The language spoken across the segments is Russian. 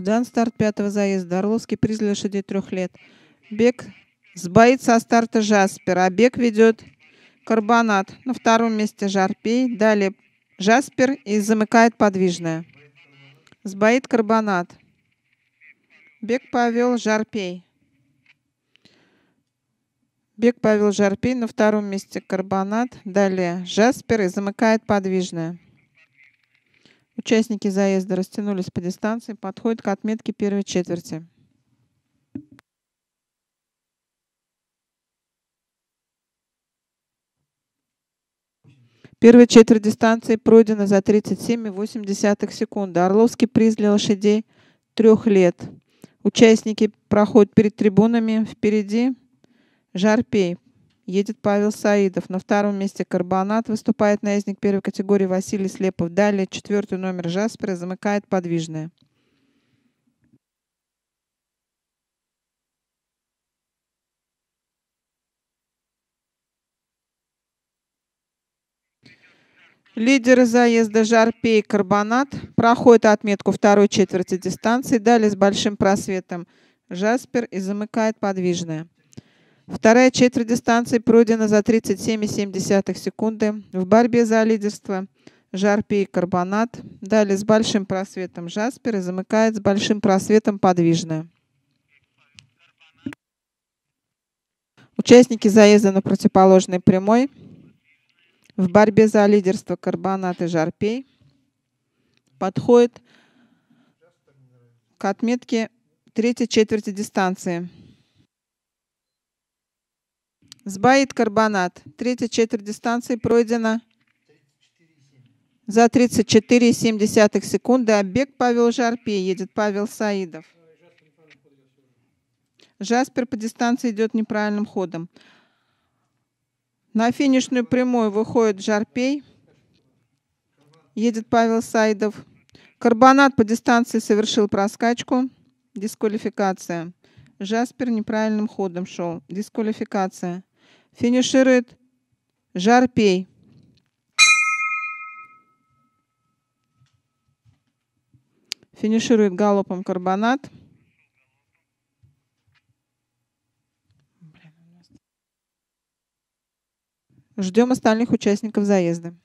Дан старт пятого заезда. Орловский приз для лошадей 3 лет. Бег сбоит со старта Жаспер, а бег ведет Карбонат. На втором месте Жарпей. Далее Жаспер и замыкает подвижная. Сбоит Карбонат. Бег повел Жарпей. Бег повел Жарпей. На втором месте Карбонат. Далее Жаспер и замыкает подвижная. Участники заезда растянулись по дистанции, подходят к отметке первой четверти. Первая четверть дистанции пройдена за 37,8 секунды. Орловский приз для лошадей 3 лет. Участники проходят перед трибунами. Впереди Жарпей. Едет Павел Саидов. На втором месте Карбонат. Выступает наездник первой категории Василий Слепов. Далее 4-й номер Жаспера замыкает подвижная. Лидеры заезда Жарпей и Карбонат проходят отметку второй четверти дистанции. Далее с большим просветом Жаспер и замыкает подвижная. Вторая четверть дистанции пройдена за 37,7 секунды. В борьбе за лидерство Жарпей и Карбонат. Далее с большим просветом Жаспер и замыкает с большим просветом подвижная. Участники заезда на противоположной прямой. В борьбе за лидерство Карбонат и Жарпей подходит к отметке третьей четверти дистанции. Сбоит Карбонат. Третья четверть дистанции пройдена за 34,7 секунды, а бег повел Жарпей. Едет Павел Саидов. Жаспер по дистанции идет неправильным ходом. На финишную прямую выходит Жарпей. Едет Павел Саидов. Карбонат по дистанции совершил проскачку. Дисквалификация. Жаспер неправильным ходом шел. Дисквалификация. Финиширует Жарпей. Финиширует галопом Карбонат. Ждем остальных участников заезда.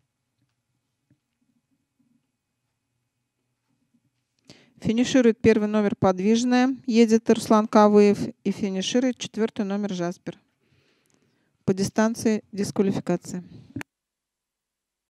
Финиширует первый номер подвижная. Едет Руслан Кавыев. И финиширует 4-й номер Жаспер. По дистанции дисквалификация.